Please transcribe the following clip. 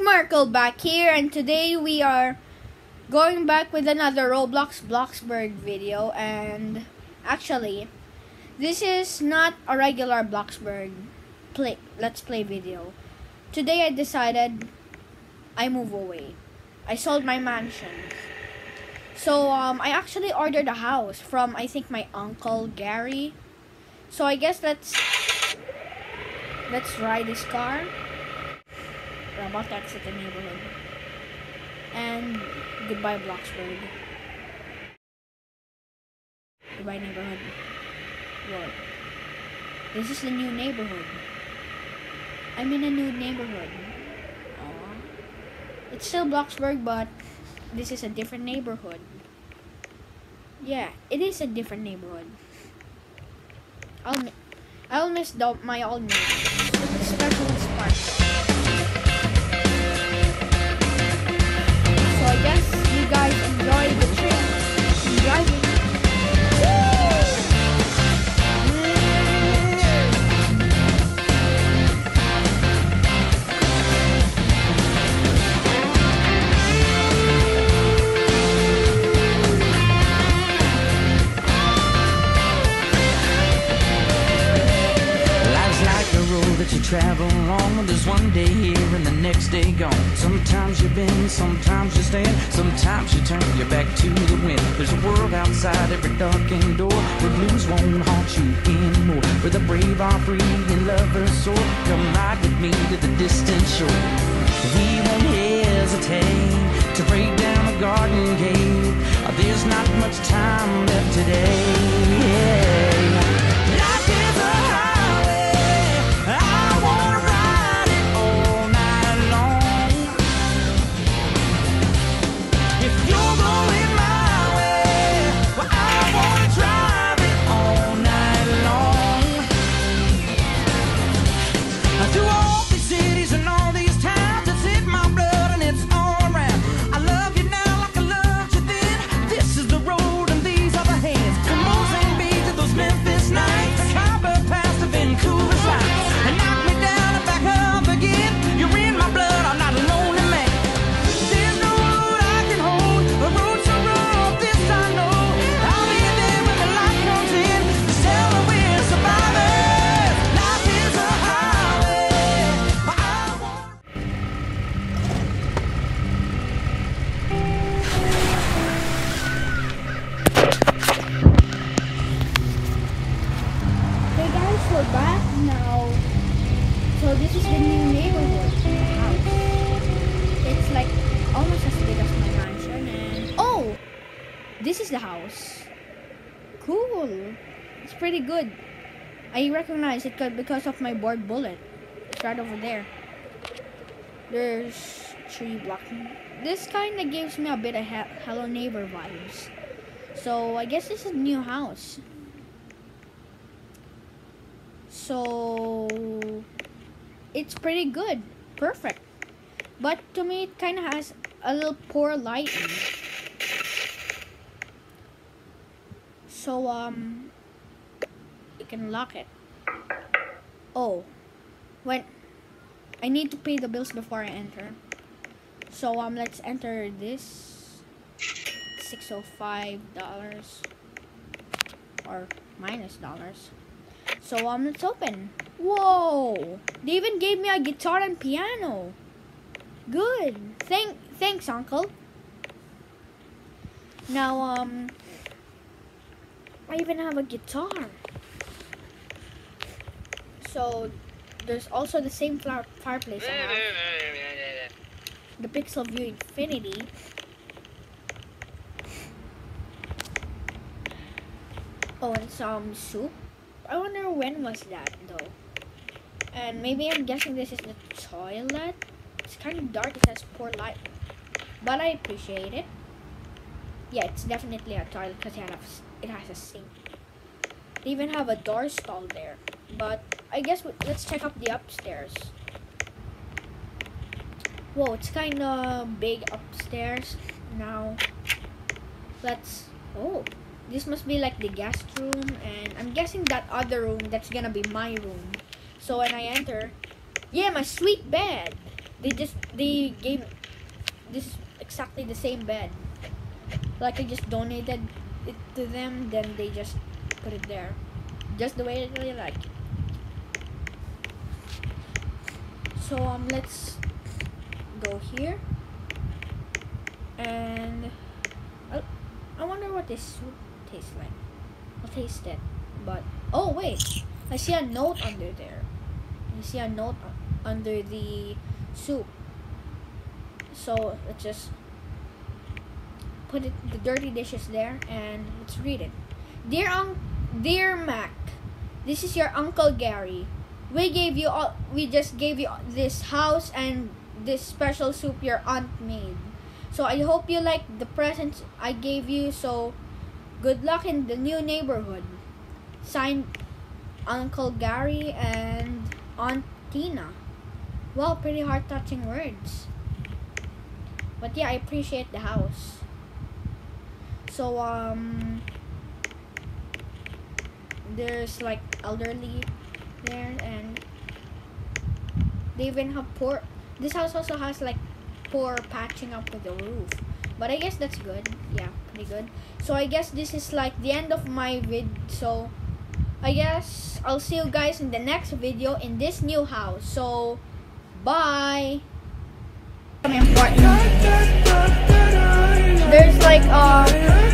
Markle back here, and today we are going back with another Roblox Bloxburg video. And actually, this is not a regular Bloxburg let's play video. Today I decided I move away. I sold my mansion. So I actually ordered a house from, I think, my uncle Gary. So I guess let's ride this car. We're about to exit the neighborhood. And goodbye, Bloxburg. Goodbye, neighborhood. Whoa. This is the new neighborhood. I'm in a new neighborhood. Aww. It's still Bloxburg, but this is a different neighborhood. Yeah, it is a different neighborhood. I'll miss my old neighborhood, especially Spark. So I guess you guys enjoy the trip. I'm driving. You travel along, there's one day here and the next day gone. Sometimes you bend, sometimes you stand, sometimes you turn your back to the wind. There's a world outside every darkened door, where blues won't haunt you anymore, where the brave are free and lovers soar. Come ride with me to the distant shore. We won't hesitate to break down a garden gate. There's not much time left today. Life is a So this is the new neighborhood house. It's like almost as big as my mansion, and oh, this is the house. Cool. It's pretty good. I recognize it because of my board bullet. It's right over there. There's 3 blocks. This kind of gives me a bit of Hello Neighbor vibes. So I guess this is a new house. So it's pretty good, perfect, but to me it kind of has a little poor lighting. So you can lock it. Oh, when I need to pay the bills before I enter. So let's enter this. $605 or minus dollars. So let's open. Whoa! They even gave me a guitar and piano. Good. Thanks, Uncle. Now I even have a guitar. So there's also the same fireplace I have. The Pixel View Infinity. Oh, and some soup. I wonder when was that though. And maybe I'm guessing this is the toilet. It's kind of dark, it has poor light, but I appreciate it. Yeah, it's definitely a toilet because it has a sink. They even have a door stall there. But I guess let's check out the upstairs. Whoa, it's kind of big upstairs. Now oh, this must be like the guest room, and I'm guessing that other room, that's gonna be my room. So when I enter, yeah, my sweet bed. they gave this exactly the same bed. Like I just donated it to them, then they just put it there, just the way that they like it. So let's go here, and I wonder what this soup tastes like. I'll taste it. But oh wait, I see a note under there. I see a note under the soup. So let's just put the dirty dishes there and let's read it. Dear Mac, this is your Uncle Gary. We just gave you this house and this special soup your aunt made. So I hope you like the presents I gave you. So good luck in the new neighborhood. Signed, Uncle Gary and Aunt Tina. Well, pretty heart-touching words. But yeah, I appreciate the house. So there's like elderly there, and they even have poor. This house also has like poor patching up with the roof, but I guess that's good. Yeah, pretty good. So I guess this is like the end of my vid. So I guess I'll see you guys in the next video in this new house. So bye. Some important. There's like